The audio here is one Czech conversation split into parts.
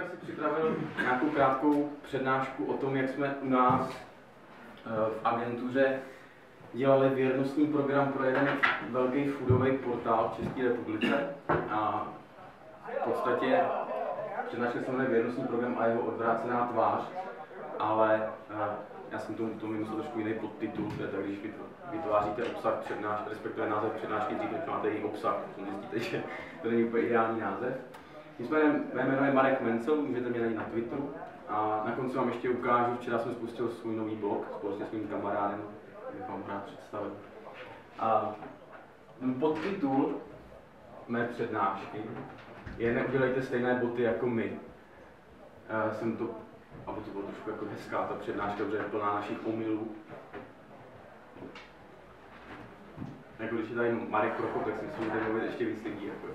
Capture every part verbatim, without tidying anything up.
si připravil nějakou krátkou přednášku o tom, jak jsme u nás v agentuře dělali věrnostní program pro jeden velký foodový portál v České republice. A v podstatě přednáška se jmenuje věrnostní program a jeho odvrácená tvář, ale já jsem tomu, tomu myslel trošku jiný podtitul, to je tak, když vytváříte obsah přednášky, respektive název přednášky, dřív než máte její obsah, to zjistíte, že to není úplně ideální název. Nicméně mé jméno je Marek Mencel, můžete mě najít na Twitteru. A na konci vám ještě ukážu, včera jsem spustil svůj nový blog společně s mým kamarádem, bych vám rád představil. A podtitul mé přednášky je Neudělejte stejné boty jako my. Já jsem to, aby to bylo trošku jako hezká ta přednáška, protože je plná našich omylů. Jako když je tady Marek Prokop, tak si myslím, že tady mluvit ještě víc lidí. Jako.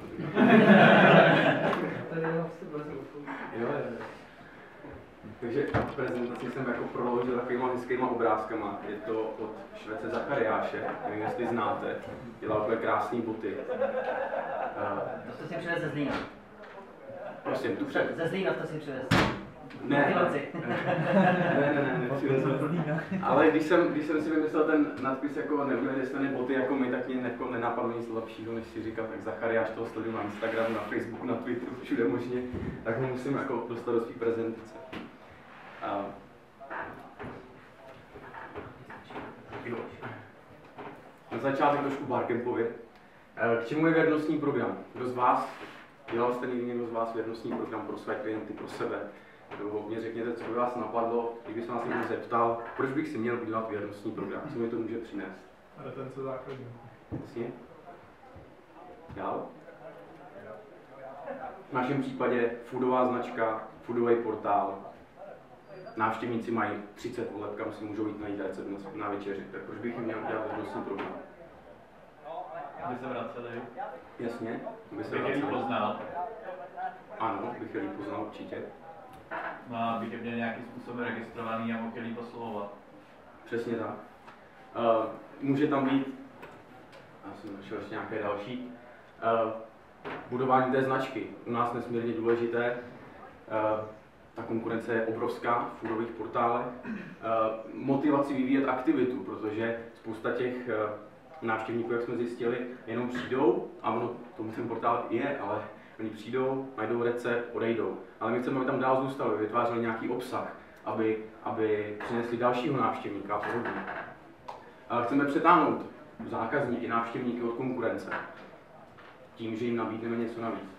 jo, jo. Takže prezentaci jsem jako proložil takovýma hezkýma obrázkama. Je to od Švece Zachariáše, nevím, jestli znáte. Dělal takové krásné boty. To jste si přivez ze Zlína. Prosím, tu před. Ze Zlína jste si přivez. Ne, ne, ne, ne, nepřivezl. Ale když jsem, když jsem si vymyslel ten nadpis jako Neudělejte stejné boty jako my, tak mě jako nenapadlo nic lepšího, než si říkat, tak Zachariáš toho sleduju na Instagramu, na Facebooku, na Twitteru, všude možně, tak ho musím jako dostat do svých prezentace. A... Na začátek trošku barkempově. K čemu je věrnostní program? Kdo z vás, dělal jste někdy někdo z vás věrnostní program pro své klienty, pro sebe? Nebo mě řekněte, co by vás napadlo, kdyby se vás někdo zeptal, proč bych si měl udělat věrnostní program, co mi to může přinést? Retence základní. Jasně. Dál? V našem případě foodová značka, foodový portál. Návštěvníci mají třicet voleb, kam si můžou jít najít recept na večeři, tak proč bych jim měl udělat věrnostní program? Aby se vraceli. Jasně, aby se bych je líp poznal. Ano, bych je líp poznal určitě. No a bych je měl nějakým způsobem registrovaný a mohl je líp oslovovat. Přesně tak. Uh, může tam být, já jsem našel ještě nějaké další, uh, budování té značky. U nás nesmírně důležité. Uh, ta konkurence je obrovská v foodových portálech. Uh, motivaci vyvíjet aktivitu, protože spousta těch uh, návštěvníků, jak jsme zjistili, jenom přijdou, a ono tomu ten portál je, ale oni přijdou, najdou recept, odejdou. Ale my chceme, aby tam dál zůstali, vytvářeli nějaký obsah, aby, aby přinesli dalšího návštěvníka a podobně. Ale chceme přetáhnout zákazníky, návštěvníky od konkurence tím, že jim nabídneme něco navíc.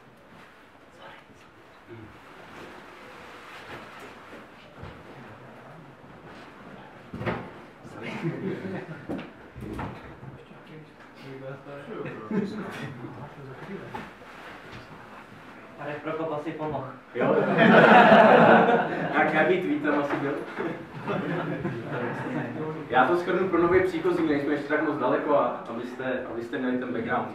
Marek Prokop asi pomohl. Jo? Jak jaký tweet tam asi byl? Já to shrnu pro nové příchozí, nejsme ještě tak moc daleko, a abyste, abyste měli ten background.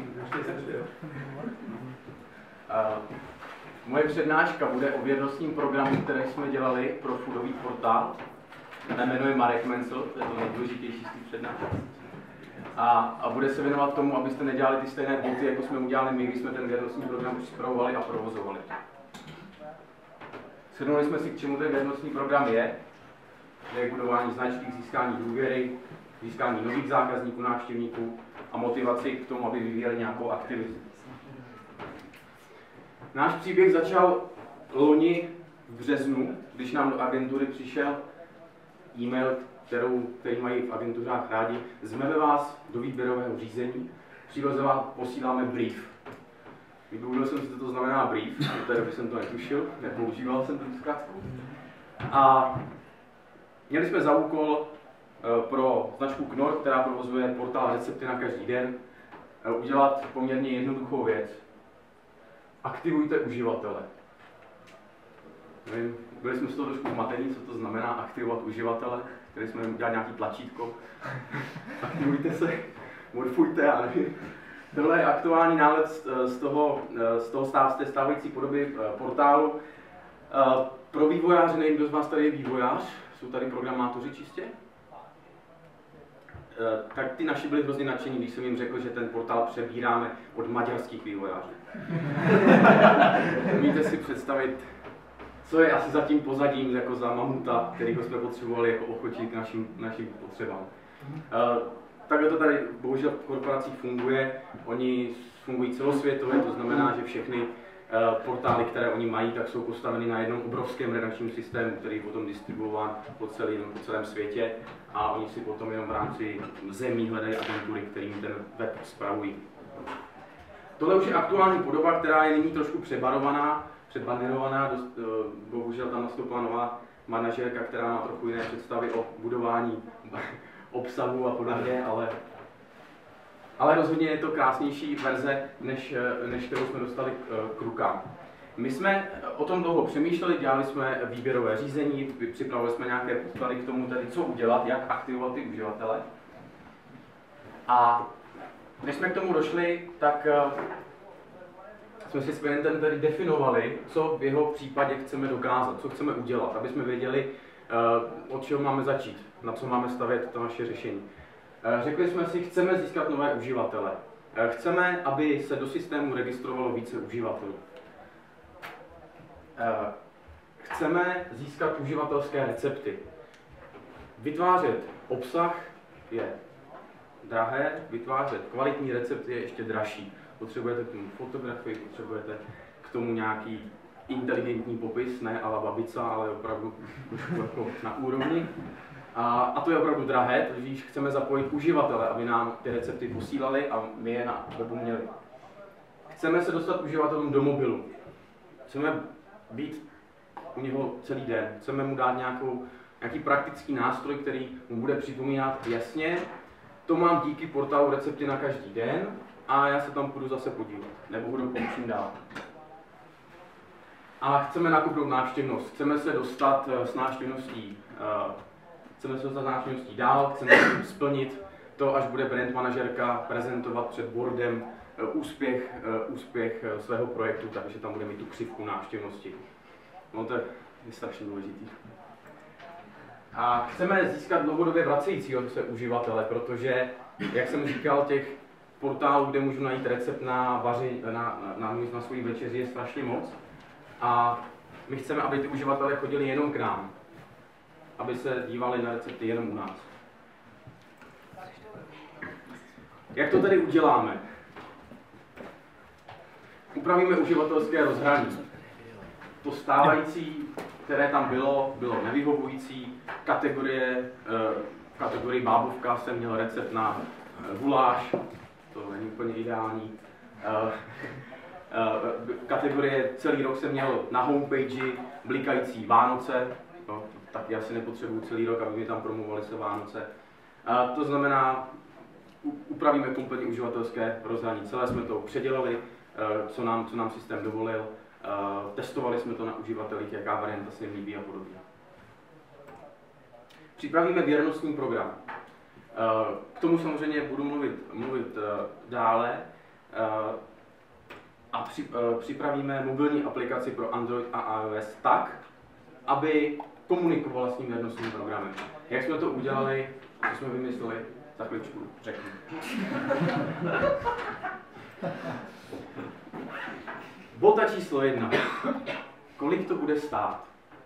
Uh, moje přednáška bude o věrnostním programu, který jsme dělali pro foodový portál. Ten jmenuje Marek Mencel, to je to nejdůležitější z té přednášky. A, a bude se věnovat tomu, abyste nedělali ty stejné boty, jako jsme udělali my, když jsme ten věrnostní program připravovali a provozovali. Shrnuli jsme si, k čemu ten věrnostní program je. Je budování značky, získání důvěry, získání nových zákazníků, návštěvníků a motivaci k tomu, aby vyvíjeli nějakou aktivitu. Náš příběh začal loni v březnu, když nám do agentury přišel e-mail, kterou, který mají v agenturách rádi. Zveme vás do výběrového řízení, příloze vám posíláme brief. Vygooglil jsem si, co to znamená brief, do té doby jsem to netušil, nepoužíval jsem tu zkratku. A měli jsme za úkol pro značku Knorr, která provozuje portál Recepty na každý den, udělat poměrně jednoduchou věc. Aktivujte uživatele. Nevím, byli jsme z toho trošku zmatení, co to znamená aktivovat uživatele, který jsme udělali nějaký tlačítko. Aktivujte se, morfujte, já nevím. Tohle je aktuální náhled z toho, z toho stáv, z té stávající podoby portálu. Pro vývojáře, nevím, kdo z vás tady je vývojář, jsou tady programátoři čistě? Tak ty naši byli hrozně nadšení, když jsem jim řekl, že ten portál přebíráme od maďarských vývojářů. Umíte si představit co je asi za tím pozadím, jako za mamuta, kterýho jsme potřebovali jako ochočit k našim, našim potřebám. Uh, takhle to tady bohužel v korporacích funguje. Oni fungují celosvětově, to znamená, že všechny uh, portály, které oni mají, tak jsou postaveny na jednom obrovském redakčním systému, který je potom distribuován po, celý, po celém světě a oni si potom jenom v rámci zemí hledají agentury, kterým ten web spravují. Tohle už je aktuální podoba, která je nyní trošku přebarovaná, předbanerovaná, dost, uh, bohužel tam nastoupila nová manažerka, která má trochu jiné představy o budování obsahu a podobně, ale, ale rozhodně je to krásnější verze, než, než kterou jsme dostali k, k rukám. My jsme o tom dlouho přemýšleli, dělali jsme výběrové řízení, připravili jsme nějaké podklady k tomu, tady, co udělat, jak aktivovat ty uživatele. A než jsme k tomu došli, tak jsme si s klientem tady definovali, co v jeho případě chceme dokázat, co chceme udělat, aby jsme věděli, od čeho máme začít, na co máme stavět to naše řešení. Řekli jsme si, chceme získat nové uživatele. Chceme, aby se do systému registrovalo více uživatelů. Chceme získat uživatelské recepty. Vytvářet obsah je drahé, vytvářet kvalitní recepty je ještě dražší. Potřebujete k tomu fotografii, potřebujete k tomu nějaký inteligentní popis, ne ala babica, ale opravdu jako na úrovni. A, a to je opravdu drahé, takže chceme zapojit uživatele, aby nám ty recepty posílali a my je na webu měli. Chceme se dostat uživatelům do mobilu. Chceme být u něho celý den. Chceme mu dát nějakou, nějaký praktický nástroj, který mu bude připomínat jasně, to mám díky portálu recepty na každý den a já se tam půjdu zase podívat, nebo ho dokončím dál. A chceme nakupnout návštěvnost, chceme se dostat s návštěvností, uh, chceme se dostat s návštěvností dál, chceme splnit to, až bude brand manažerka prezentovat před boardem uh, úspěch, uh, úspěch uh, svého projektu, takže tam bude mít tu křivku návštěvnosti. No to je strašně důležitý. A chceme získat dlouhodobě vracejícího se uživatele, protože, jak jsem říkal, těch portálů, kde můžu najít recept na, vaři, na, na, na, na svou večeři, je strašně moc. A my chceme, aby ty uživatelé chodili jenom k nám, aby se dívali na recepty jenom u nás. Jak to tedy uděláme? Upravíme uživatelské rozhraní. To stávající, které tam bylo, bylo nevyhovující. Kategorie, v kategorii bábovka jsem měl recept na guláš, to není úplně ideální. Kategorie celý rok jsem měl na homepage blikající Vánoce, no, taky asi nepotřebuju celý rok, aby mi tam promovovali se Vánoce. A to znamená, upravíme kompletně uživatelské rozhraní. Celé jsme to předělali, co nám, co nám systém dovolil. Testovali jsme to na uživatelích, jaká varianta se jim líbí a podobně. Připravíme věrnostní program. K tomu samozřejmě budu mluvit, mluvit dále. A připravíme mobilní aplikaci pro Android a iOS tak, aby komunikovala s tím věrnostním programem. Jak jsme to udělali, co jsme vymysleli, za chvíličku řeknu. Volta číslo jedna. Kolik to bude stát?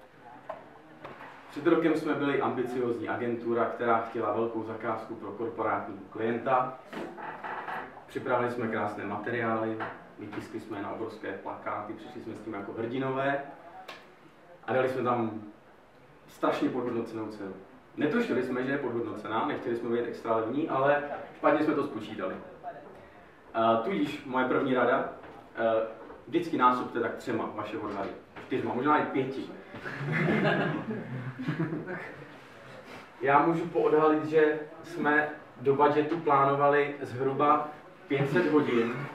Před rokem jsme byli ambiciozní agentura, která chtěla velkou zakázku pro korporátního klienta. Připravili jsme krásné materiály, vytiskli jsme na obrovské plakáty, přišli jsme s tím jako hrdinové a dali jsme tam strašně podhodnocenou cenu. Netušili jsme, že je podhodnocená, nechtěli jsme být extra levní, ale špatně jsme to spočítali. Uh, tudíž moje první rada, uh, vždycky násobte tak třema vaše odhady. Čtyřma, možná i pěti. Já můžu poodhalit, že jsme do budgetu plánovali zhruba pět set hodin.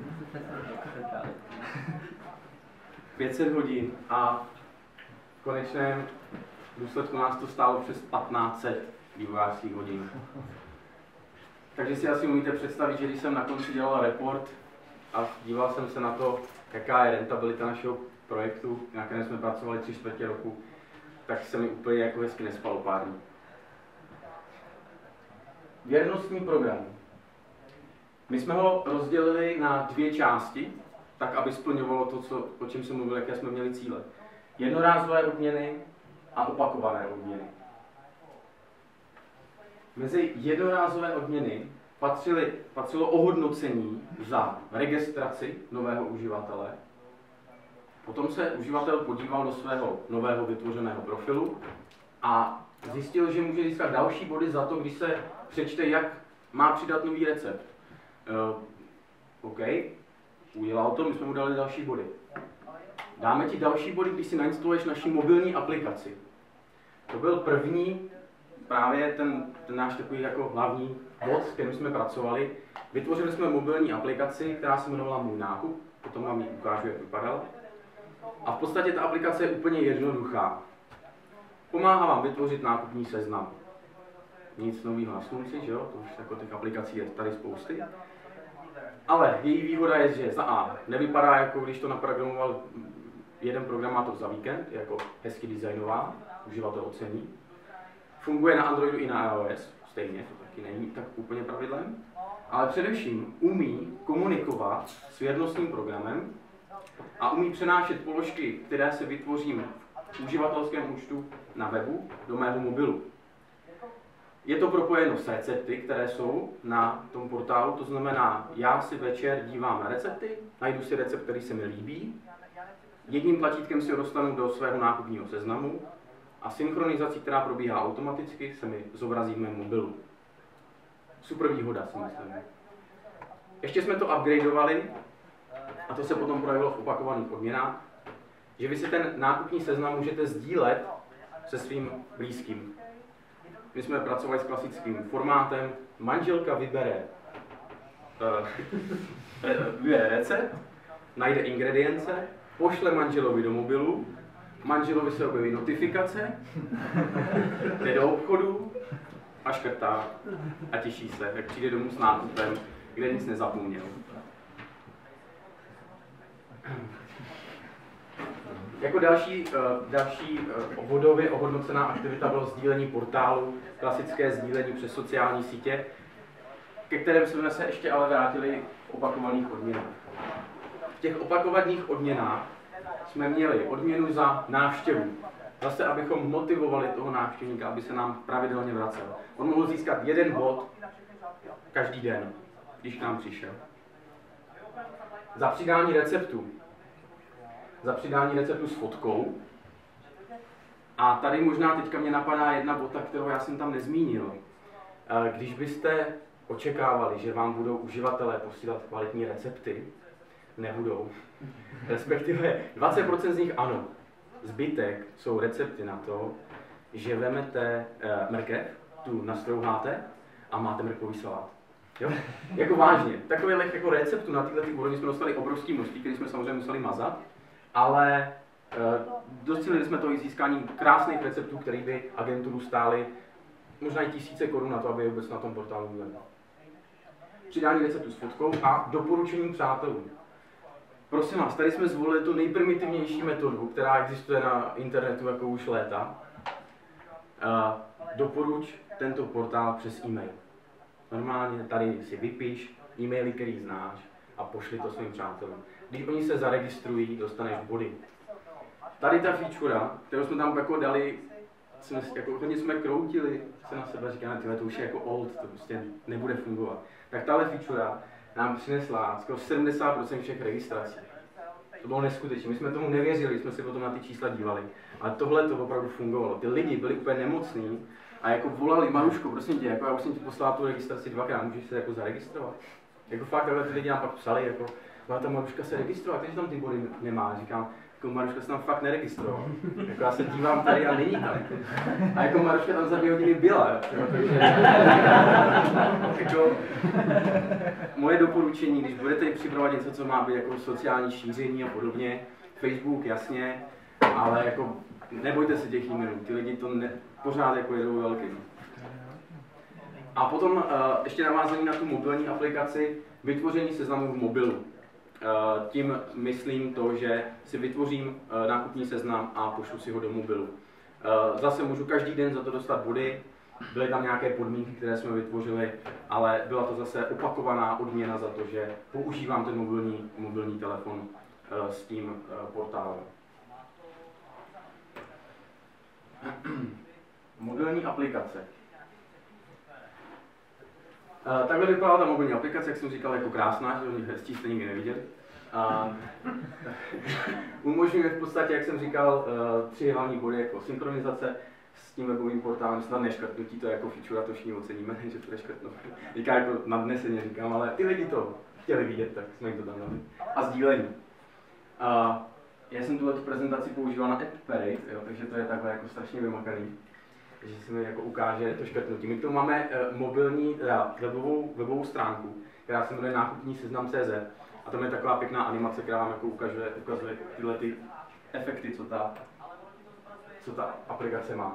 pět set hodin a v konečném důsledku nás to stálo přes patnáct set vývojářských hodin. Takže si asi umíte představit, že když jsem na konci dělal report a díval jsem se na to, jaká je rentabilita našeho projektu, na kterém jsme pracovali tři čtvrtě roku, tak se mi úplně jako hezky nespalo pár dní. Věrnostní program. My jsme ho rozdělili na dvě části, tak aby splňovalo to, co, o čem jsem mluvil, jaké jsme měli cíle. jednorázové odměny a opakované odměny. Mezi jednorázové odměny patřily, patřilo ohodnocení za registraci nového uživatele. Potom se uživatel podíval do svého nového vytvořeného profilu a zjistil, že může získat další body za to, když se přečte, jak má přidat nový recept. Uh, OK, udělal to, my jsme mu dali další body. Dáme ti další body, když si nainstaluješ naši mobilní aplikaci. To byl první, právě ten, ten náš takový jako hlavní bod, s kterým jsme pracovali. Vytvořili jsme mobilní aplikaci, která se jmenovala Můj nákup, potom vám ji ukážu, jak vypadala. A v podstatě ta aplikace je úplně jednoduchá. Pomáhá vám vytvořit nákupní seznam. Nic nového na slunci, že jo? To už jako těch aplikací je tady spousty. Ale její výhoda je, že za A nevypadá, jako když to naprogramoval jeden programátor za víkend, jako hezky designová, uživatel ocení. Funguje na Androidu i na iOS, stejně, to taky není tak úplně pravidlem. Ale především umí komunikovat s věrnostním programem a umí přenášet položky, které se vytvořím v uživatelském účtu na webu, do mého mobilu. Je to propojeno s recepty, které jsou na tom portálu, to znamená, já si večer dívám na recepty, najdu si recept, který se mi líbí, jedním tlačítkem si ho dostanu do svého nákupního seznamu a synchronizací, která probíhá automaticky, se mi zobrazí v mém mobilu. Super výhoda, si myslím. Ještě jsme to upgradeovali, a to se potom projevilo v opakovaných odměnách, že vy si ten nákupní seznam můžete sdílet se svým blízkým. My jsme pracovali s klasickým formátem, manželka vybere, uh, vybere recept, najde ingredience, pošle manželovi do mobilu, manželovi se objeví notifikace, jde do obchodu a škrtá a těší se, jak přijde domů s nákupem, kde nic nezapomněl. Jako další, další bodově ohodnocená aktivita bylo sdílení portálu, klasické sdílení přes sociální sítě, ke kterém jsme se ještě ale vrátili v opakovaných odměnách. V těch opakovaných odměnách jsme měli odměnu za návštěvu. Zase, abychom motivovali toho návštěvníka, aby se nám pravidelně vracel. On mohl získat jeden bod každý den, když k nám přišel. Za přidání receptu. Za přidání receptu s fotkou. A tady možná teďka mě napadá jedna bota, kterou já jsem tam nezmínil. Když byste očekávali, že vám budou uživatelé posílat kvalitní recepty, nebudou. Respektive dvacet procent z nich ano. Zbytek jsou recepty na to, že vemete mrkev, tu nastrouháte a máte mrkvový salát. Jo? Jako vážně. Takových jako receptů na tyhle ty úrovni jsme dostali obrovský množství, který jsme samozřejmě museli mazat, ale e, docílili jsme to i získání krásných receptů, které by agenturu stály možná i tisíce korun na to, aby je vůbec na tom portálu měli. Přidání receptu s fotkou a doporučení přátelů. Prosím vás, tady jsme zvolili tu nejprimitivnější metodu, která existuje na internetu jako už léta. E, doporuč tento portál přes e-mail. Normálně tady si vypiš e-maily, který znáš a pošli to svým přátelům. Když oni se zaregistrují, dostaneš body. Tady ta feature, kterou jsme tam jako dali, jsme, jako hodně jsme kroutili se na sebe, říkáme, tyhle, to už je jako old, to prostě nebude fungovat. Tak tahle feature nám přinesla skoro sedmdesát procent všech registrací. To bylo neskutečné, my jsme tomu nevěřili, jsme si potom na ty čísla dívali. Ale tohle to opravdu fungovalo. Ty lidi byli úplně nemocní a jako volali, Maruško, prosím tě, jako já už jsem ti poslala tu registraci dvakrát, můžeš se jako zaregistrovat? Jako fakt takhle ty lidi nám pak psali, jako, má ta Maruška se registrovat, takže tam ty body nemá. Říkám, jako Maruška se tam fakt neregistrovala. Jako já se dívám tady a není tam. A jako Maruška tam za dvě hodiny byla, jo, takže... jako, moje doporučení, když budete připravovat něco, co má být jako sociální šíření a podobně, Facebook, jasně, ale jako nebojte se těch e-mailů, ty lidi to ne, pořád jako jedou velký. A potom uh, ještě navázání na tu mobilní aplikaci, vytvoření seznamu v mobilu. Uh, tím myslím to, že si vytvořím uh, nákupní seznam a pošlu si ho do mobilu. Uh, zase můžu každý den za to dostat body, byly tam nějaké podmínky, které jsme vytvořili, ale byla to zase opakovaná odměna za to, že používám ten mobilní, mobilní telefon uh, s tím uh, portálem. nastavení aplikace. Uh, takhle vypadala ta mobilní aplikace, jak jsem říkal, jako krásná, že hezčí jste nikdy neviděli. Uh, umožňuje v podstatě, jak jsem říkal, uh, tři hlavní body jako synchronizace s tím webovým portálem, snad neškrtnutí, to je jako feature, to všichni oceníme, že to neškrtnu. Říká jako nadneseně říkám, ale ty lidi to chtěli vidět, tak jsme jim to tam dali. A sdílení. Uh, já jsem tuhle prezentaci používal na App Parade, jo, takže to je takhle jako strašně vymakaný. Takže se mi jako ukáže to škrtnutí. My k tomu máme uh, mobilní, teda webovou, webovou stránku, která se jmenuje nákupní seznam tečka cé zet. A tam je taková pěkná animace, která vám jako ukazuje, ukazuje tyhle ty efekty, co ta, co ta aplikace má.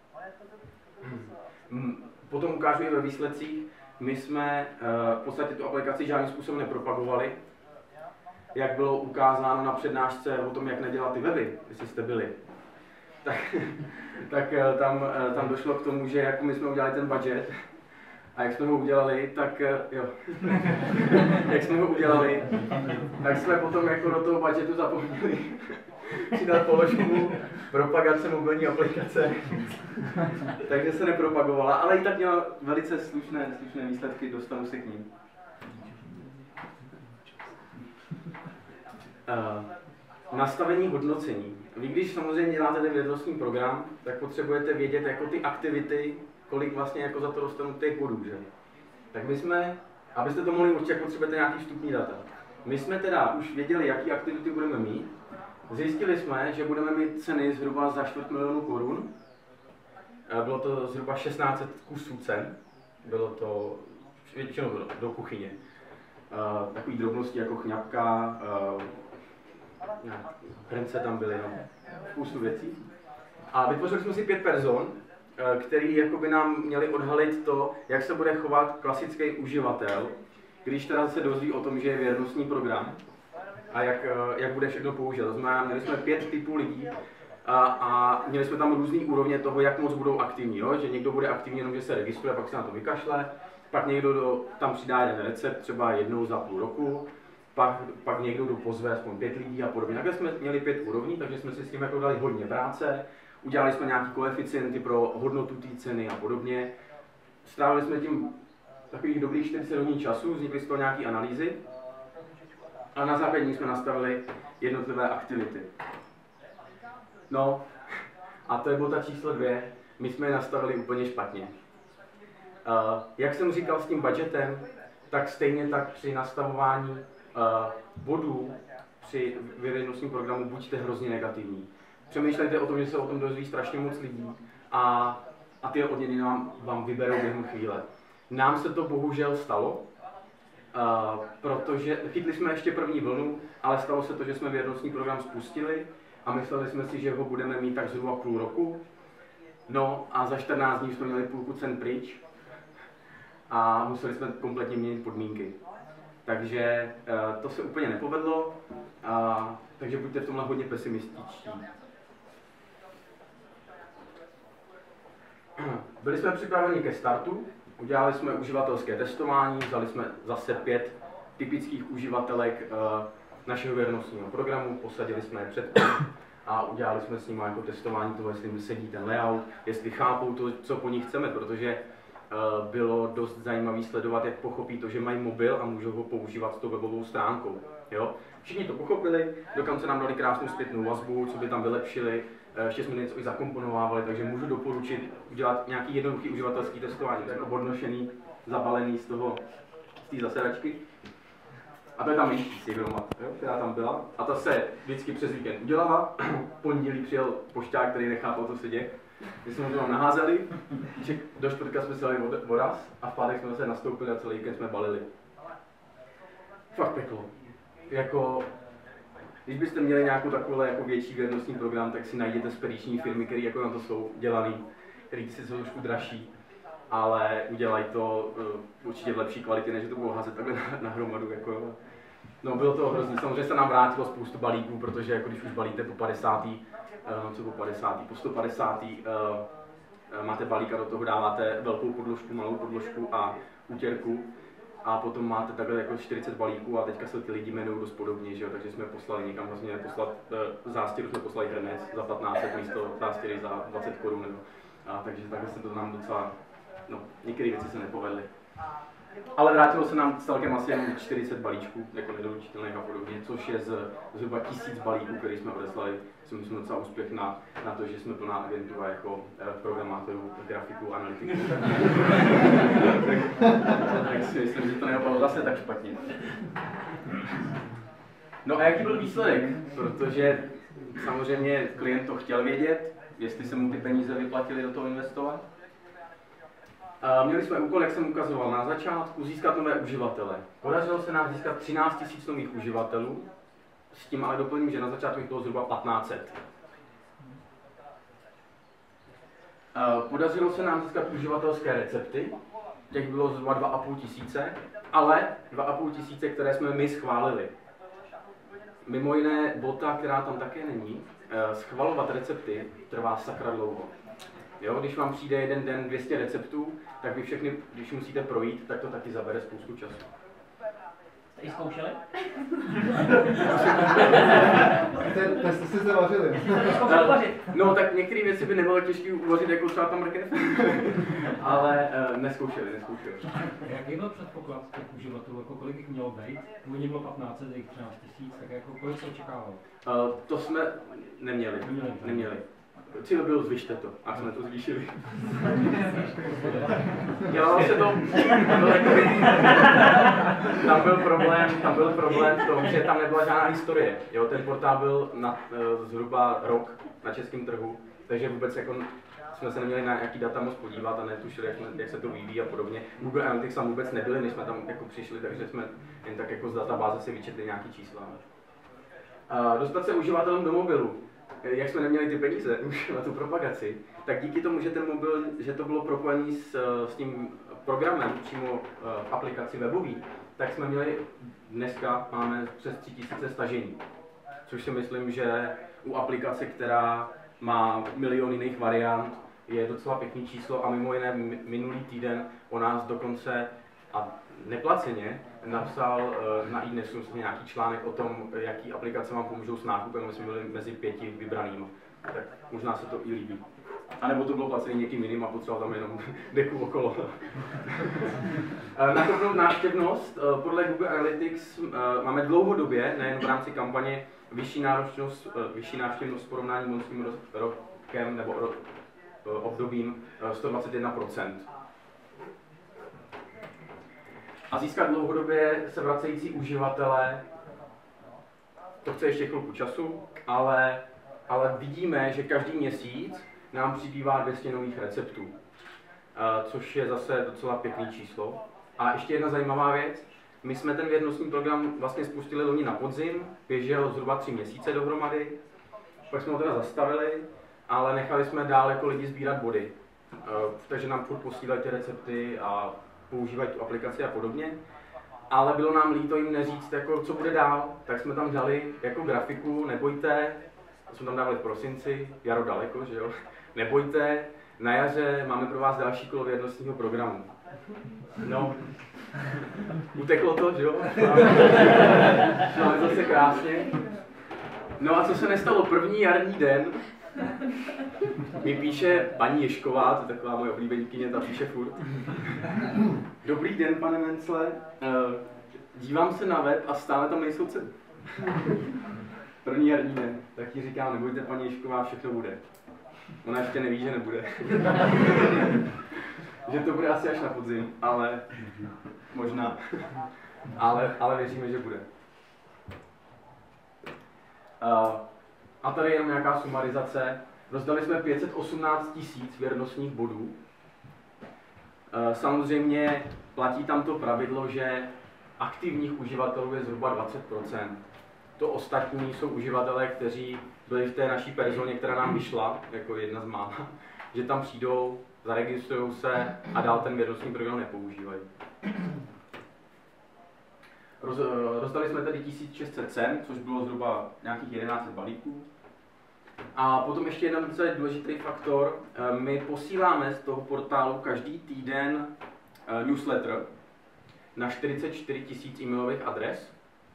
Potom ukážu i ve výsledcích. My jsme uh, v podstatě tu aplikaci žádným způsobem nepropagovali. Jak bylo ukázáno na přednášce o tom, jak nedělat ty weby, jestli jste byli. Tak, tak uh, tam, uh, tam došlo k tomu, že jako my jsme udělali ten budget, a jak jsme ho udělali, tak jo, jak jsme ho udělali, tak jsme potom jako do toho budgetu zapomněli přidat položku propagace mobilní aplikace, takže se nepropagovala, ale i tak měla velice slušné, slušné výsledky, dostanu se k ním. Uh, nastavení hodnocení. Vy když samozřejmě děláte ten vědomostní program, tak potřebujete vědět jako ty aktivity, kolik vlastně jako za to dostanou těch bodů, že? Tak my jsme, abyste to mohli určit, jak potřebujete nějaký vstupní data. My jsme teda už věděli, jaký aktivity budeme mít. Zjistili jsme, že budeme mít ceny zhruba za čtvrt milionu korun. Bylo to zhruba šestnáct set kusů cen. Bylo to většinou do, do kuchyně. Uh, takový drobnosti jako chňapka, uh, hrnce tam byly, no, spoustu věcí. A vytvořili jsme si pět person, který jakoby nám měli odhalit to, jak se bude chovat klasický uživatel, když teda se dozví o tom, že je věrnostní program a jak, jak bude všechno použít. To znamená, měli jsme pět typů lidí a, a měli jsme tam různý úrovně toho, jak moc budou aktivní. Jo? Že někdo bude aktivní jenom, že se registruje, pak se na to vykašle, pak někdo do, tam přidá jeden recept, třeba jednou za půl roku, pak, pak někdo do pozve aspoň pět lidí a podobně. Takhle jsme měli pět úrovní, takže jsme si s tím jako dali hodně práce. Udělali jsme nějaké koeficienty pro hodnotu té ceny a podobně. Strávili jsme tím takových dobrých čtyřicet hodin času, vznikly z toho nějaké analýzy. A na základě ní jsme nastavili jednotlivé aktivity. No, a to je bota číslo dvě. My jsme je nastavili úplně špatně. Uh, jak jsem říkal s tím budgetem, tak stejně tak při nastavování uh, bodů při vědomostním programu buďte hrozně negativní. Přemýšlejte o tom, že se o tom dozví strašně moc lidí a, a ty odměny vám, vám vyberou během chvíle. Nám se to bohužel stalo, uh, protože chytli jsme ještě první vlnu, ale stalo se to, že jsme vědomostní program spustili a mysleli jsme si, že ho budeme mít tak zhruba půl roku. No a za čtrnáct dní jsme měli půlku cen pryč a museli jsme kompletně měnit podmínky. Takže uh, to se úplně nepovedlo, uh, takže buďte v tomhle hodně pesimističtí. Byli jsme připraveni ke startu, udělali jsme uživatelské testování, vzali jsme zase pět typických uživatelek uh, našeho věrnostního programu, posadili jsme je před a udělali jsme s nimi jako testování toho, jestli jim sedí ten layout, jestli chápou to, co po nich chceme, protože uh, bylo dost zajímavé sledovat, jak pochopí to, že mají mobil a můžou ho používat s tou webovou stránkou. Jo? Všichni to pochopili, dokonce nám dali krásnou zpětnou vazbu, co by tam vylepšili, ještě jsme něco i zakomponovávali, takže můžu doporučit udělat nějaký jednoduchý uživatelský testování, jako odnošený, zabalený z toho, z té zasedačky. A to je tam lístí hromad, která tam byla. A ta se vždycky přes víkend udělala. V pondělí přijel pošťák, který nechápal, co se děje. My jsme ho tam naházeli, do čtvrtka jsme si dali voraz a v pátek jsme se nastoupili a celý víkend jsme balili. Fakt peklo. Jako, když byste měli nějakou takovou jako větší věrnostní program, tak si najděte spediční firmy, které jako na to jsou dělaný, které si jsou trošku dražší, ale udělají to uh, určitě v lepší kvalitě, než to budou házet takhle na, na hromadu. Jako, no, bylo to hrozný. Samozřejmě se nám vrátilo spoustu balíků, protože jako když už balíte po padesátý, uh, co po padesátý, po sto padesátý, uh, máte balík a do toho dáváte velkou podložku, malou podložku a útěrku. A potom máte takhle jako čtyřicet balíků a teďka se ty lidi jmenují dost podobně, že jo? Takže jsme poslali někam vlastně poslat, zástěru jsme poslali hrnec za patnáct set místo zástěry za dvacet korun nebo A takže takhle se to nám docela, no, některé věci se nepovedly. Ale vrátilo se nám celkem asi jenom čtyřicet balíčků, jako nedoručitelných a podobně, což je z zhruba tisíc balíků, který jsme odeslali. Si myslím docela úspěch na, na to, že jsme plná agentura jako programátorů, grafiků, analytiků. tak, tak si myslím, že to nedopadlo zase tak špatně. No a jaký byl výsledek? Protože samozřejmě klient to chtěl vědět, jestli se mu ty peníze vyplatily do toho investovat. A měli jsme úkol, jak jsem ukazoval na začátku, získat nové uživatele. Podařilo se nám získat třináct tisíc nových uživatelů, s tím ale doplním, že na začátku jich bylo zhruba patnáct set. Podařilo se nám získat uživatelské recepty, těch bylo zhruba dva a půl tisíce, ale dva a půl tisíce, které jsme my schválili. Mimo jiné, bota, která tam také není, schvalovat recepty trvá sakra dlouho. Jo, když vám přijde jeden den dvě stě receptů, tak vy všechny, když musíte projít, tak to taky zabere spoustu času. Jste i zkoušeli? Ten test si zde vařili. No tak některé věci by nebylo těžké uvařit, jako třeba tam mrkev, ale uh, neskoušeli, neskoušeli. Jaký byl předpoklad těch uživatelů, jako kolik jich mělo být? Původně bylo patnáct set, jich třináct tisíc, tak jako kolik se očekávalo? Uh, to jsme neměli, Neměli. neměli. Cíl byl zvyšte to, a jsme to zvýšili. Dělalo se to, tam byl, tam byl problém, tam byl problém v tom, že tam nebyla žádná historie. Jo, ten portál byl na uh, zhruba rok na českém trhu, takže vůbec jako jsme se neměli na jaký data moc podívat a netušili, jak, jak se to vyvíjí a podobně. Google Analytics tam vůbec nebyli, než jsme tam jako přišli, takže jsme jen tak jako z databáze si vyčetli nějaký čísla. Uh, dostat se uživatelům do mobilu. Jak jsme neměli ty peníze už na tu propagaci, tak díky tomu, že ten mobil, že to bylo propojené s, s tím programem přímo v aplikaci webový, tak jsme měli, dneska máme přes tři tisíce stažení. Což si myslím, že u aplikace, která má milion jiných variant, je docela pěkný číslo a mimo jiné minulý týden o nás dokonce a neplaceně napsal na iDnesu nějaký článek o tom, jaký aplikace vám pomůžou s nákupem, my jsme byli mezi pěti vybranými. Tak možná se to i líbí. A nebo to bylo placené někým jiným a potřeboval tam jenom deku okolo. Nakopnout návštěvnost. Podle Google Analytics máme dlouhodobě, nejen v rámci kampaně, vyšší návštěvnost, vyšší návštěvnost v porovnání s loňským rokem nebo ro, obdobím sto dvacet jedna procent. A získat dlouhodobě se vracející uživatele, to chce ještě chvilku času, ale, ale vidíme, že každý měsíc nám přibývá dvě stě nových receptů, což je zase docela pěkný číslo. A ještě jedna zajímavá věc, my jsme ten věrnostní program vlastně spustili loni na podzim, běžel zhruba tři měsíce dohromady, pak jsme ho teda zastavili, ale nechali jsme dál jako lidi sbírat body. Takže nám furt posílají ty recepty a používají tu aplikaci a podobně. Ale bylo nám líto jim neříct, jako, co bude dál, tak jsme tam dali jako grafiku, nebojte, to jsme tam dávali v prosinci, jaro daleko, že jo, nebojte, na jaře máme pro vás další kolo věrnostního programu. No, uteklo to, že jo, máme zase krásně. No a co se nestalo, první jarní den mi píše paní Ješková, to je taková moje oblíbeníkyně, ta píše furt. Dobrý den, pane Mencle, dívám se na web a stále tam nejsou ceny. První jarní den, tak ti říkám, nebojte, paní Ješková, všechno bude. Ona ještě neví, že nebude. Že to bude asi až na podzim, ale možná. Ale, ale věříme, že bude. Uh, a tady je jenom nějaká sumarizace. Rozdali jsme pět set osmnáct tisíc věrnostních bodů. Uh, samozřejmě platí tam to pravidlo, že aktivních uživatelů je zhruba dvacet procent. To ostatní jsou uživatelé, kteří byli v té naší personě, která nám vyšla, jako jedna z mála, že tam přijdou, zaregistrují se a dál ten věrnostní program nepoužívají. Roz, rozdali jsme tedy tisíc šest set cen, což bylo zhruba nějakých jedenáct set balíků. A potom ještě jeden docela důležitý faktor. My posíláme z toho portálu každý týden newsletter na čtyřicet čtyři tisíc e-mailových adres.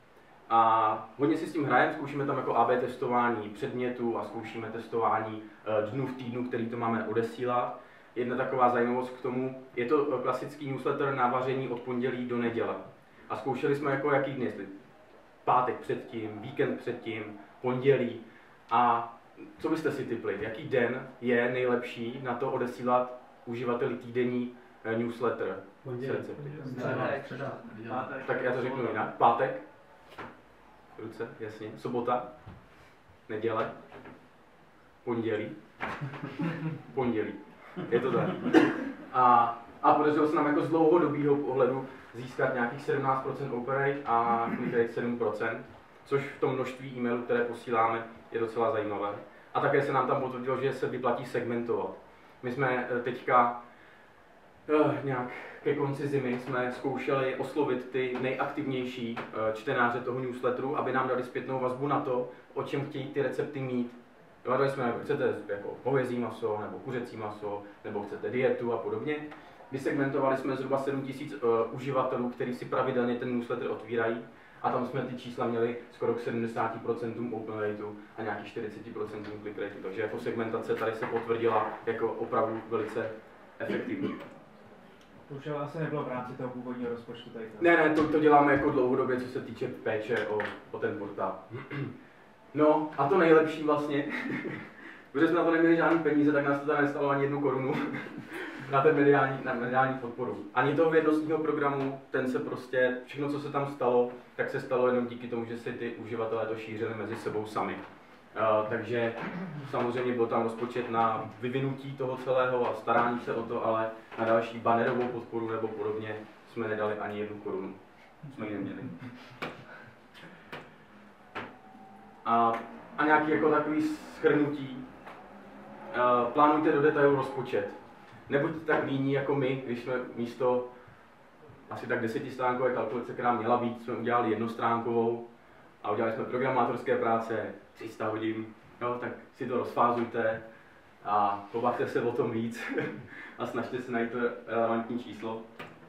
A hodně si s tím hrajeme, zkoušíme tam jako A B testování předmětů a zkoušíme testování dnů v týdnu, který to máme odesílat. Jedna taková zajímavost k tomu, je to klasický newsletter na vaření od pondělí do neděle. A zkoušeli jsme jako jaký dny, jestli pátek předtím, víkend předtím, pondělí. A co byste si tipli, jaký den je nejlepší na to odesílat uživateli týdenní newsletter s recepty? Tak já to řeknu jinak. Pátek? Ruce, jasně. Sobota? Neděle? Pondělí? Pondělí. Je to tak. A, a podařilo se nám jako z dlouhodobého pohledu získat nějakých sedmnáct procent open rate a click rate sedm procent, což v tom množství e-mailů, které posíláme, je docela zajímavé. A také se nám tam potvrdilo, že se vyplatí segmentovat. My jsme teďka uh, nějak ke konci zimy jsme zkoušeli oslovit ty nejaktivnější uh, čtenáře toho newsletteru, aby nám dali zpětnou vazbu na to, o čem chtějí ty recepty mít. Dali jsme, jako chcete jako hovězí maso, nebo kuřecí maso, nebo chcete dietu a podobně. Vysegmentovali jsme zhruba sedm tisíc uh, uživatelů, kteří si pravidelně ten newsletter otvírají. A tam jsme ty čísla měli skoro k sedmdesáti procentům open rateu a nějakých čtyřiceti procentům click rateu. Takže jako segmentace tady se potvrdila jako opravdu velice efektivní. To už ale asi nebylo v rámci toho původního rozpočtu tady. Ne, ne, to, to děláme jako dlouhodobě, co se týče péče o, o ten portál. No a to nejlepší vlastně, protože jsme na to neměli žádný peníze, tak nás to tady nestalo ani jednu korunu na ten mediální, na mediální podporu. Ani toho vědnostního programu, ten se prostě, všechno, co se tam stalo, tak se stalo jenom díky tomu, že si ty uživatelé to šířili mezi sebou sami. Uh, takže samozřejmě byl tam rozpočet na vyvinutí toho celého a starání se o to, ale na další bannerovou podporu nebo podobně jsme nedali ani jednu korunu. Jsme ji neměli. A, a nějaký jako takový shrnutí. Uh, plánujte do detailu rozpočet. Nebuďte tak líní jako my, když jsme místo asi tak desetistránkové kalkulace, která měla být, jsme udělali jednostránkovou a udělali jsme programátorské práce, tři sta hodin, no, tak si to rozfázujte a pobavte se o tom víc a snažte se najít to relevantní číslo.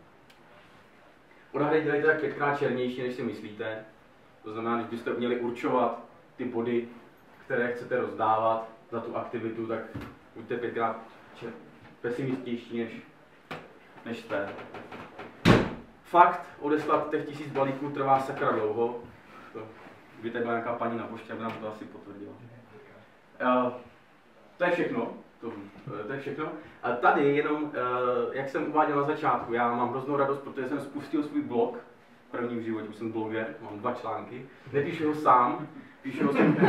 Odhady dělejte tak pětkrát černější, než si myslíte. To znamená, když byste měli určovat ty body, které chcete rozdávat za tu aktivitu, tak buďte pětkrát čer pesimistější, než, než jste. Fakt, odeslat těch tisíc balíků trvá sakra dlouho. To, kdyby tady byla nějaká paní na poště, aby nám to asi potvrdila. Uh, to je všechno. To, to je všechno. A tady jenom, uh, jak jsem uváděl na začátku, já mám hroznou radost, protože jsem spustil svůj blog. První v životě, už jsem bloger, mám dva články. Nepíšu ho sám, píšu ho svým...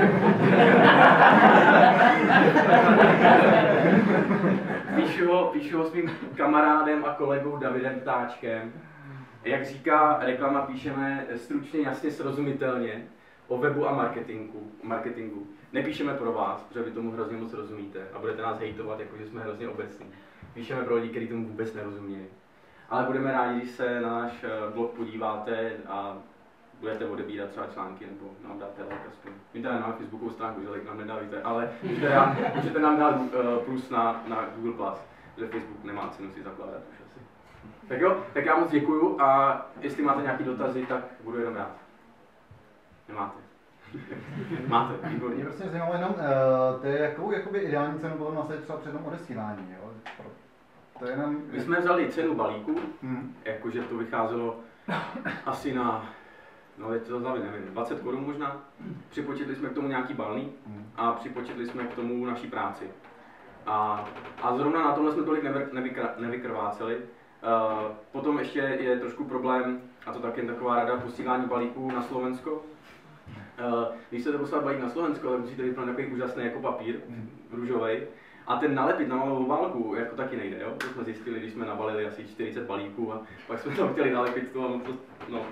píšu ho, píšu ho svým kamarádem a kolegou Davidem Ptáčkem. Jak říká reklama, píšeme stručně, jasně, srozumitelně o webu a marketingu. marketingu. Nepíšeme pro vás, protože vy tomu hrozně moc rozumíte a budete nás hejtovat, jakože jsme hrozně obecní. Píšeme pro lidi, kteří tomu vůbec nerozumí. Ale budeme rádi, když se na náš blog podíváte a budete odebírat třeba články nebo nám dáte like aspoň. My tady máme Facebookovou stránku, že like nám nedávíte, ale můžete nám, můžete nám dát uh, plus na, na Google plus, protože Facebook nemá cenu si zakládat už asi. Tak jo, tak já moc děkuju a jestli máte nějaké dotazy, tak budu jenom rád. Nemáte? Máte, výborně. Mě prostě zajímalo jenom, uh, to je jakou jakoby ideální cenu potom nasadit třeba před tom odesílání, jo? To je jenom... My jsme vzali cenu balíku, hmm. jakože to vycházelo asi na, no teď to znamená, nevím, dvacet korun možná. Připočetli jsme k tomu nějaký balný a připočetli jsme k tomu naší práci. A, a zrovna na tomhle jsme tolik nevykr, nevykrváceli. Uh, potom ještě je trošku problém, a to taky taková rada, posílání balíků na Slovensko. Uh, když chcete poslat balík na Slovensko, tak musíte vypnout takový úžasný jako papír, růžovej. A ten nalepit na malou válku, jako taky nejde, jo? To jsme zjistili, když jsme nabalili asi čtyřicet balíků a pak jsme tam chtěli nalepit to, no, no.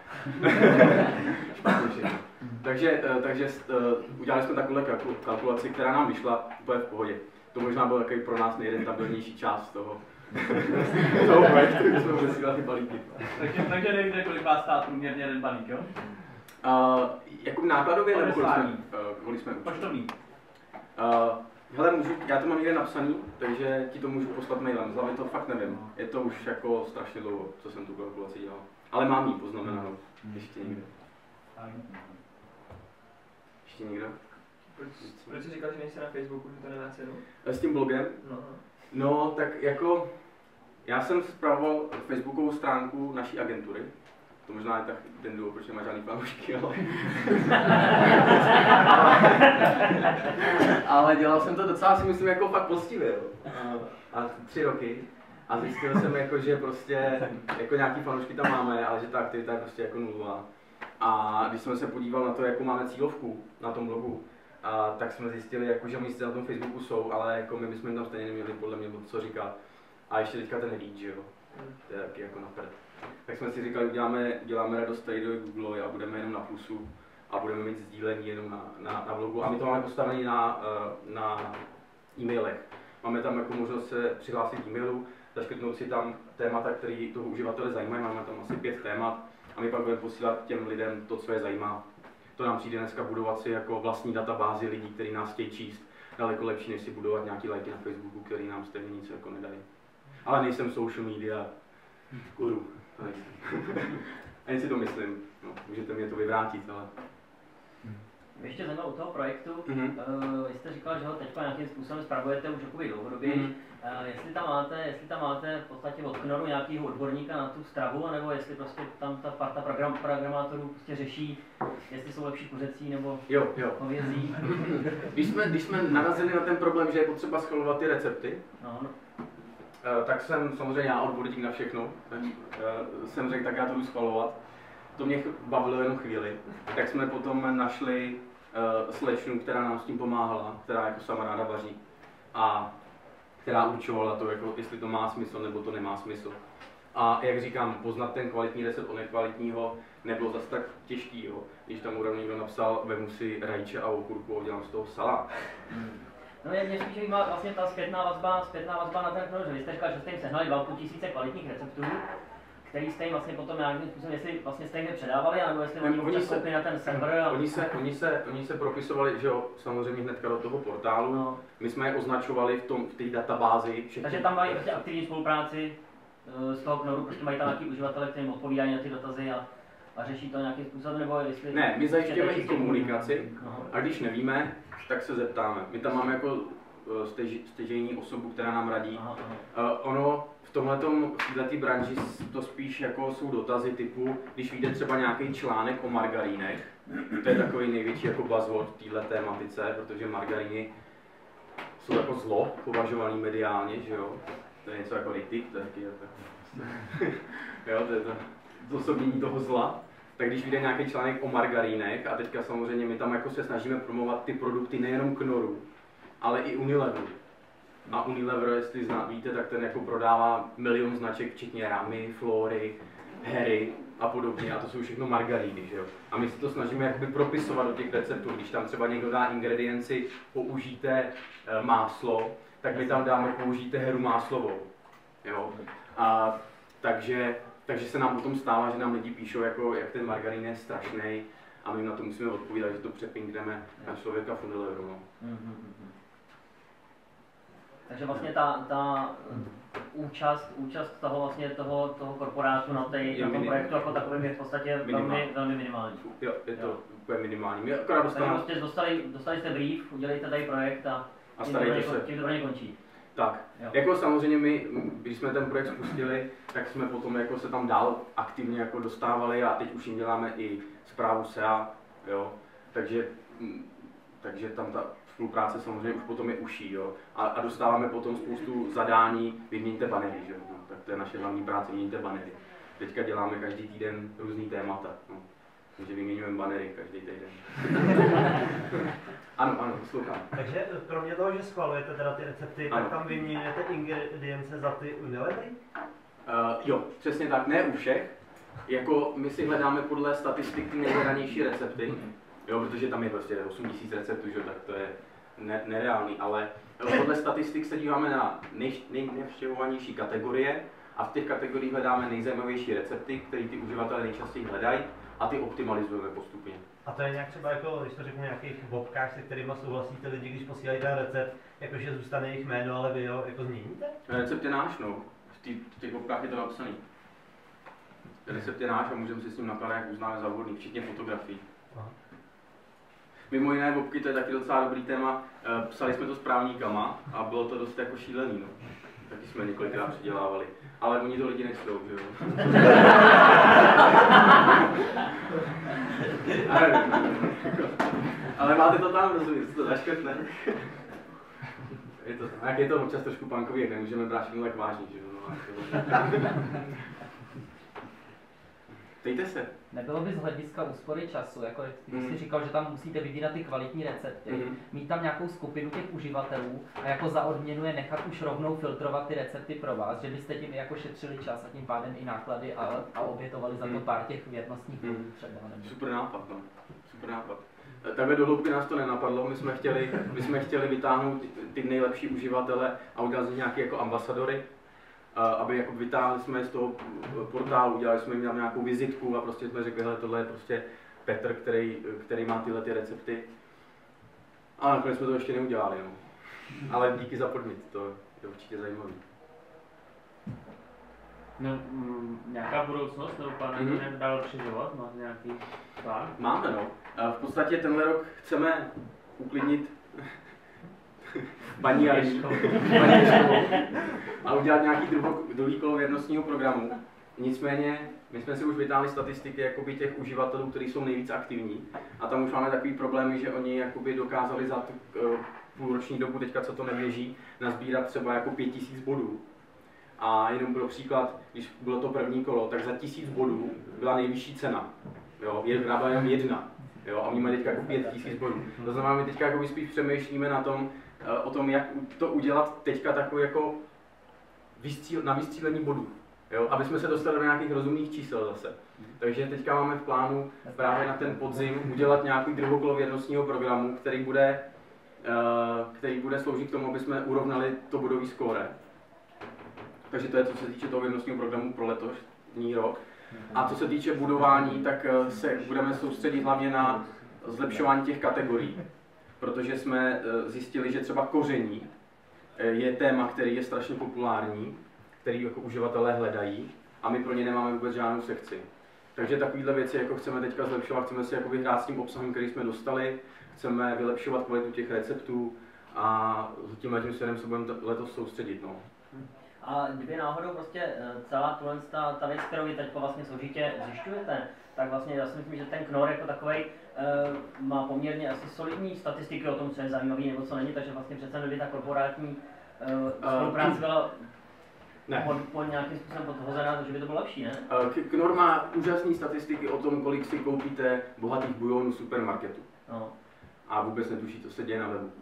takže, takže udělali jsme takovou kalkulaci, která nám vyšla úplně v pohodě. To možná byl takový pro nás nejrentabilnější část toho. toho projektu, když jsme vysílali ty balíky. takže, takže nevíte, kolik vás stát průměrně jeden balík, jo? Uh, jako nákladově nebo kolik jsme, uh, kolik jsme poštovní? Uh, hele, můžu, já to mám někde napsaný, takže ti to můžu poslat mailem, z hlavy to fakt nevím. Je to už jako strašně dlouho, co jsem tu kalkulaci dělal. Ale mám ji poznamenanou, ještě někde. Ještě někdo? Proč, proč jsi říkal, že nejsi na Facebooku, že to nemá cenu? S tím blogem? No. No, tak jako, já jsem spravoval facebookovou stránku naší agentury. To možná je tak ten důvod, proč nemá žádný fanoušky, ale... ale dělal jsem to docela, si myslím, jako fakt poctivě, jo. A, a tři roky. A zjistil jsem, jako, že prostě, jako nějaký fanoušky tam máme, ale že ta aktivita je prostě jako nulová. A když jsem se podíval na to, jakou máme cílovku na tom blogu, a tak jsme zjistili, jako, že oni sice na tom Facebooku jsou, ale jako my bychom jim tam stejně neměli podle mě co říkat. A ještě teďka ten reach, jo. To je taky jako na prd. Tak jsme si říkali, uděláme, děláme radost tady do Google a budeme jenom na plusu a budeme mít sdílení jenom na, na, na blogu. A my to máme postavené na, na e-mailech. Máme tam jako možnost se přihlásit k e-mailu, zaškrtnout si tam témata, které toho uživatele zajímají. Máme tam asi pět témat a my pak budeme posílat těm lidem to, co je zajímá. To nám přijde dneska budovat si jako vlastní databázi lidí, kteří nás chtějí číst. Daleko lepší, než si budovat nějaký lajky na Facebooku, který nám stejně nic jako nedají. Ale nejsem social media guru. Ani si to myslím. No, můžete mě to vyvrátit, ale... Mě ještě zajímalo u toho projektu, mm-hmm. uh, jste říkal, že ho teď nějakým způsobem spravujete už jakoby dlouhodobě. Mm-hmm. Uh, jestli tam máte, jestli tam máte v podstatě od Knoru nějakého odborníka na tu stravu, nebo jestli prostě tam ta parta program, programátorů prostě řeší, jestli jsou lepší kuřecí nebo jo, jo. hovězí. Když jsme, když jsme narazili na ten problém, že je potřeba schvalovat ty recepty, no, no. Uh, tak jsem samozřejmě já odborník na všechno, tak uh, jsem řekl, tak já to jdu schvalovat. To mě bavilo jenom chvíli. Tak jsme potom našli uh, slečnu, která nám s tím pomáhala, která jako sama ráda vaří a která určovala to, jako, jestli to má smysl nebo to nemá smysl. A jak říkám, poznat ten kvalitní recept od nekvalitního nebylo zase tak těžký, jo. Když tam úrovně někdo napsal, vemu si rajče a okurku a dělám z toho salát. No je mě spíš zajímá vlastně ta zpětná vazba, zpětná vazba na ten Knor, že vy jste říkal, že jste jim sehnali dva a půl tisíce kvalitních receptů, který jste jim vlastně potom nějakým způsobem, jestli vlastně jste jim předávali, nebo jestli oni oni se koupili na ten server. A... Oni, se, oni, se, oni se propisovali, že jo, samozřejmě hnedka do toho portálu. No. My jsme je označovali v tom v té databázi. Všechny. Takže tam mají prostě aktivní spolupráci uh, z toho Knoru, protože mají tam nějaký uživatele, kterým odpovídají na ty dotazy a, a řeší to nějakým způsobem, nebo jestli... Ne, my zajišťujeme i komunikaci a když nevíme, tak se zeptáme. My tam máme jako stěž, stěžejní osobu, která nám radí. Aha, aha. Uh, ono v tomhletom, v této branži to spíš jako jsou dotazy typu, když vyjde třeba nějaký článek o margarínech, to je takový největší jako buzzword v této tématice, protože margaríny jsou jako zlo považovaný mediálně, že jo? To je něco jako ritik, to je taky jo, to je to zosobnění toho zla. Tak když vyjde nějaký článek o margarínech, a teďka samozřejmě my tam jako se snažíme promovat ty produkty nejenom Knoru, ale i Unileveru. A Unilever, jestli zná, víte, tak ten jako prodává milion značek, včetně Ramy, Flory, Harry a podobně. A to jsou všechno margaríny, že jo. A my si to snažíme jakoby propisovat do těch receptů. Když tam třeba někdo dá ingredienci, použijte e, máslo, tak my tam dáme použijte heru máslovou. Jo. A takže, takže se nám potom stává, že nám lidi píšou, jako, jak ten margarín je strašný. A my na to musíme odpovídat, že to přepinkneme na člověka v Unileveru. No. Takže vlastně ta, ta účast, účast toho, vlastně toho, toho korporátu na, tej, na tom projektu jako takovým je v podstatě velmi, velmi minimální. Jo, je to jo. úplně minimální. My akorát dostali... Takže prostě dostali, dostali jste brief, udělejte tady projekt a, a starejte se. Tím to pro ně končí. Tak, jo. Jako samozřejmě my, když jsme ten projekt spustili, tak jsme potom jako se tam dál aktivně jako dostávali a teď už jim děláme i zprávu S E A, jo, takže, takže tam ta spolupráce samozřejmě už potom je uší, jo, a, a dostáváme potom spoustu zadání, vyměňte banery, že jo, no, tak to je naše hlavní práce, vyměňte banery. Teďka děláme každý týden různý témata, no, takže vyměňujeme banery každý týden. Ano, ano, poslouchám. Takže kromě toho, že schvalujete teda ty recepty, ano. Tak tam vyměňujete ingredience za ty Unilevery? Uh, jo, přesně tak, ne u všech. Jako my si hledáme podle statistik ty nejhledanější recepty, jo, protože tam je prostě osm tisíc receptů, že, tak to je ne, nereálný, ale podle statistik se díváme na nej, nejnavštěvovanější kategorie a v těch kategoriích hledáme nejzajímavější recepty, které ty uživatelé nejčastěji hledají a ty optimalizujeme postupně. A to je nějak třeba, jako, když to řeknu, nějakých bobkách, se kterými souhlasíte lidi, když posílají ten recept, jakože zůstane jejich jméno, ale vy ho jako změníte? Recept je náš, no. V, tý, v těch bobkách je to napsaný. Recept je náš a můžeme si s ním nakládat, jak uznáme za vhodný, včetně fotografií. Mimo jiné, bobky, to je taky docela dobrý téma. Psali jsme to s právníkama a bylo to dost jako šílený, no. Taky jsme několikrát předělávali. Ale oni to lidi nechcou, že jo. ale, ale máte to tam, rozumíte, to zaškrtne. Je to tam. Jak je to občas trošku punkový, jak nemůžeme brát všechno tak vážně, že jo. No, Dejte se. Nebylo by z hlediska úspory času, jako když Mm. jsi říkal, že tam musíte vybírat ty kvalitní recepty, Mm. mít tam nějakou skupinu těch uživatelů a jako za odměnu je nechat už rovnou filtrovat ty recepty pro vás, že byste tím jako šetřili čas a tím pádem i náklady a, a obětovali za to Mm. pár těch věrnostních Mm. bodů třeba. Nebo... Super nápad, no. Super nápad. Takhle do hloubky nás to nenapadlo, my jsme chtěli, my jsme chtěli vytáhnout ty nejlepší uživatele a udělat z nich nějaké jako ambasadory, aby jako vytáhli jsme z toho portálu, udělali jsme jim tam nějakou vizitku a prostě jsme řekli, hele, tohle je prostě Petr, který, který má tyhle ty recepty. A nakonec jsme to ještě neudělali, no. Ale díky za podnět, to je určitě zajímavé. No, mm, nějaká budoucnost, nebo plánujete Mhm. nějak dál přežovat? Máte nějaký plán? Máme, no. A v podstatě tenhle rok chceme uklidnit paní Jaríškovou a udělat nějaký druho, druhý kolo věrnostního programu. Nicméně, my jsme si už vytáhli statistiky jakoby těch uživatelů, kteří jsou nejvíc aktivní. A tam už máme takový problémy, že oni jakoby dokázali za tu uh, půlroční dobu, teďka co to neběží, nazbírat třeba jako pět tisíc bodů. A jenom pro příklad, když bylo to první kolo, tak za tisíc bodů byla nejvyšší cena. Jo, je byla jenom jedna. Jo, a oni mají teďka jako pět tisíc bodů. To znamená, my teďka jako spíš přemýšlíme na tom, o tom, jak to udělat teďka takový jako vystříl, na vystřílení bodů. Jo, aby jsme se dostali do nějakých rozumných čísel zase. Takže teďka máme v plánu právě na ten podzim udělat nějaký druhokolo věrnostního programu, který bude, který bude sloužit k tomu, aby jsme urovnali to bodový skóre. Takže to je, co se týče toho věrnostního programu pro letošní rok. A co se týče budování, tak se budeme soustředit hlavně na zlepšování těch kategorií. Protože jsme zjistili, že třeba koření je téma, který je strašně populární, který jako uživatelé hledají a my pro ně nemáme vůbec žádnou sekci. Takže takovéhle věci jako chceme teďka zlepšovat, chceme si jako hrát s tím obsahem, který jsme dostali, chceme vylepšovat kvalitu těch receptů a tímhle tím směrem se budeme letos soustředit. No. A kdyby náhodou prostě celá tuhle ta, ta věc, kterou vy teď vlastně složitě zjišťujete, tak vlastně já si myslím, že ten Knorr jako takovej uh, má poměrně asi solidní statistiky o tom, co je zajímavý nebo co není, takže vlastně přece kdyby ta korporátní uh, spolupráce byla ne. pod, pod nějakým způsobem podhozená, takže by to bylo lepší, ne? Uh, Knorr má úžasné statistiky o tom, kolik si koupíte bohatých bujonů v supermarketu. No. A vůbec netuší, co se děje na webu.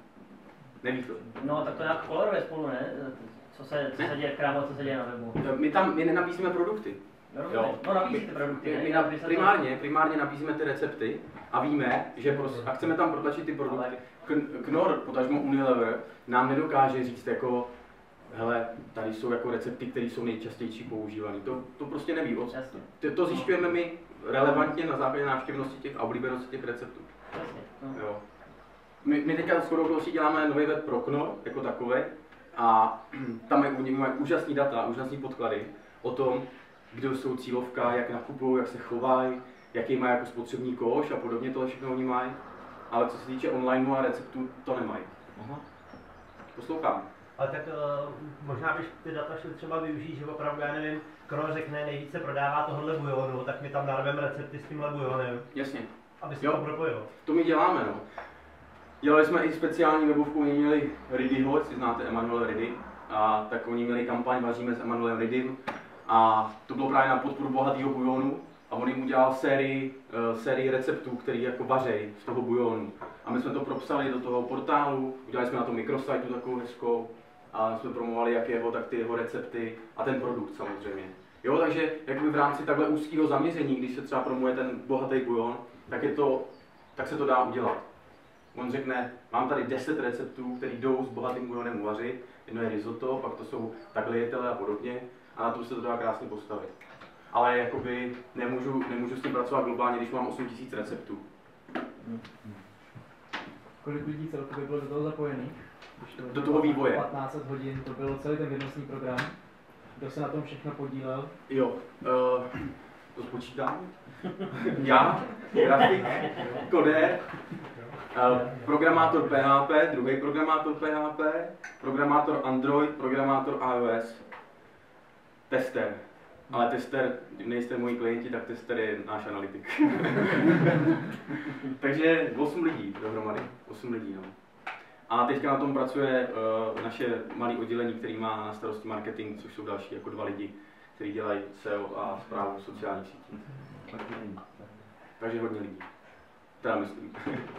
Neví to. No tak to nějak koloruje spolu, ne? Co se, co se děje v krámu, co se děje na webu. My tam my nenabízíme produkty. Jo. No nabízíte produkty, my, ne? my na, primárně, primárně nabízíme ty recepty a víme, že pros, a chceme tam protlačit ty produkty. Knorr, potažmo Unilever, nám nedokáže říct jako, hele, tady jsou jako recepty, které jsou nejčastější používané. To, to prostě neví. To, to zjišťujeme my relevantně na základě návštěvnosti těch a oblíbenosti těch receptů. Jasně. No. Jo. My, my teďka shodou okolností děláme nový web pro Knorr jako takový a tam mají, mají úžasný data, úžasný podklady o tom, kdo jsou cílovka, jak nakupují, jak se chovají, jaký mají jako spotřební koš a podobně, tohle všechno oni mají. Ale co se týče online a receptů, to nemají. Aha. Poslouchám. Ale tak uh, možná bych ty data šli třeba využít, že opravdu, já nevím, Knorr řekne, nejvíce prodává tohohle bujonu, tak my tam narveme recepty s tímhle bujonem. Jasně. Aby se jo. to propojilo. To my děláme, no. Dělali jsme i speciální webovku, oni měli Ridyho, jestli znáte Emanuel Ridy, a tak oni měli kampaň Vaříme s Emanuelem Ridym a to bylo právě na podporu bohatého bujonu a on jim udělal sérii, uh, sérii receptů, který jako vařej z toho bujonu. A my jsme to propsali do toho portálu, udělali jsme na to mikrosajtu takovou hezkou a jsme promovali jak jeho, tak ty jeho recepty a ten produkt samozřejmě. Jo, takže jakoby v rámci takhle úzkého zaměření, když se třeba promuje ten bohatý bujon, tak, je to, tak se to dá udělat. On řekne, mám tady deset receptů, které jdou s bohatým bujonem uvařit, jedno je risotto, pak to jsou tagliatelle a podobně a na to se to dá krásně postavit. Ale jakoby nemůžu, nemůžu s tím pracovat globálně, když mám osm tisíc receptů. Kolik lidí celkově bylo do toho zapojených? To do toho vývoje. patnáct set hodin, to byl celý ten věrnostní program. Kdo se na tom všechno podílel? Jo, uh, to spočítám. Já, grafik, kodér, programátor P H P, druhý programátor P H P, programátor Android, programátor iOS, tester. Ale tester, nejste moji klienti, tak tester je náš analytik. Takže osm lidí dohromady, osm lidí, no. A teďka na tom pracuje uh, naše malé oddělení, který má na starosti marketing, což jsou další jako dva lidi, kteří dělají S E O a správu sociálních sítí. Takže hodně lidí. Teda myslím.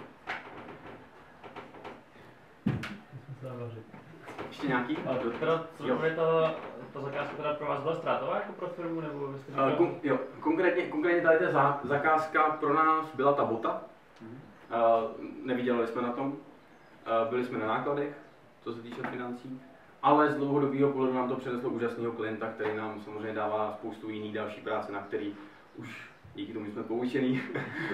Ještě nějaký? A to teda, co je to, ta zakázka teda pro vás byla ztrátová jako pro firmu, nebo vy jste říkal? Uh, kon, jo, konkrétně, konkrétně tady ta za, zakázka pro nás byla ta bota. Uh, nevydělali jsme na tom. Uh, byli jsme na nákladech, co se týče financí. Ale z dlouhodobého pohledu nám to přineslo úžasného klienta, který nám samozřejmě dává spoustu jiných další práce, na který už díky tomu jsme poučení.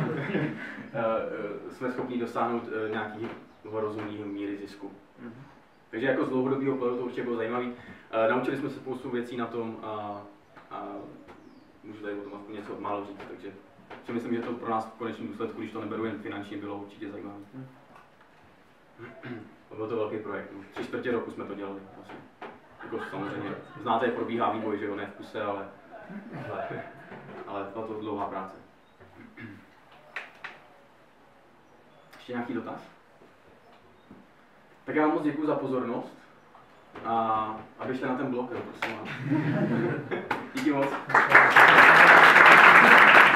Jsme schopni dosáhnout uh, nějakého rozumného míry zisku. Takže jako z dlouhodobého pohledu to určitě bylo zajímavé. Uh, naučili jsme se spoustu věcí na tom a, a můžu tady o tom aspoň něco málo říct, takže si myslím, že to pro nás v konečném důsledku, když to neberu jen finančně, bylo určitě zajímavé. Byl to velký projekt, no. Tři čtvrtě roku jsme to dělali. Asi. Jako samozřejmě, znáte, jak probíhá vývoj, že jo, ne v kuse, ale, ale, ale byla to dlouhá práce. Ještě nějaký dotaz? Tak já vám moc děkuji za pozornost a, a běžte na ten blog, jo, prosím vás. Díky moc.